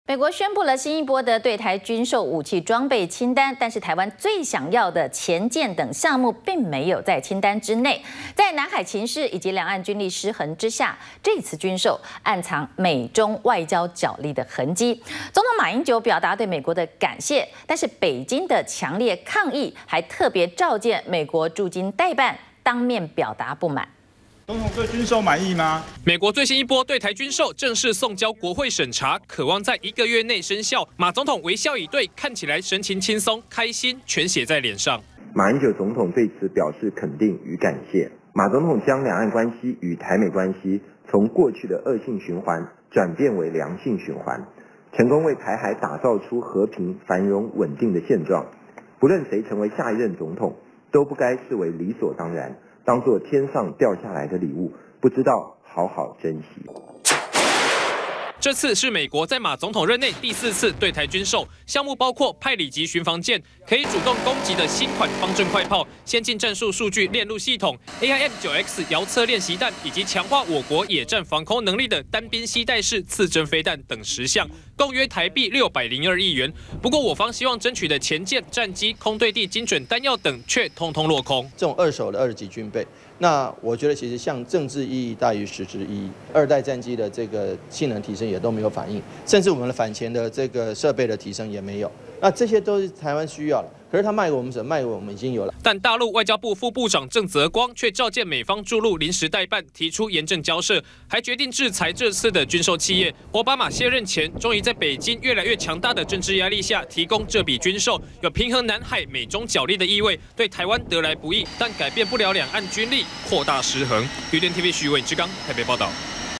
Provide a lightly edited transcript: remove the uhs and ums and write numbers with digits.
美国宣布了新一波的对台军售武器装备清单，但是台湾最想要的潜舰等项目并没有在清单之内。在南海情势以及两岸军力失衡之下，这次军售暗藏美中外交角力的痕迹。总统马英九表达对美国的感谢，但是北京的强烈抗议，还特别召见美国驻京代办，当面表达不满。 总统对军售满意吗？ 美国最新一波对台军售正式送交国会审查，渴望在1个月内生效。马总统微笑以对，看起来神情轻松、开心，全写在脸上。 马英九总统对此表示肯定与感谢。马总统将两岸关系与台美关系从过去的恶性循环转变为良性循环，成功为台海打造出和平、繁荣、稳定的现状。不论谁成为下一任总统，都不该视为理所当然。 当作天上掉下来的礼物，不知道好好珍惜。 这次是美国在马总统任内第4次对台军售，项目包括派里级巡防舰、可以主动攻击的新款方阵快炮、先进战术数据链路系统、AIM-9X 遥测练习弹，以及强化我国野战防空能力的单边携带式刺针飞弹等10项，共约台币602亿元。不过，我方希望争取的前舰、战机、空对地精准弹药等却通通落空。 这种二手的2级军备。 那我觉得其实像政治意义大于实质意义，2代战机的这个性能提升也都没有反应，甚至我们的反潜的这个设备的提升也没有。那这些都是台湾需要的，可是他卖给我们什么？卖给我们已经有了。 但大陆外交部副部长郑泽光却召见美方驻陆临时代办，提出严正交涉，还决定制裁这次的军售企业。奥巴马卸任前，终于在北京越来越强大的政治压力下，提供这笔军售，有平衡南海美中角力的意味，对台湾得来不易，但改变不了两岸军力扩大失衡。绿电 TV 徐伟之刚台北报道。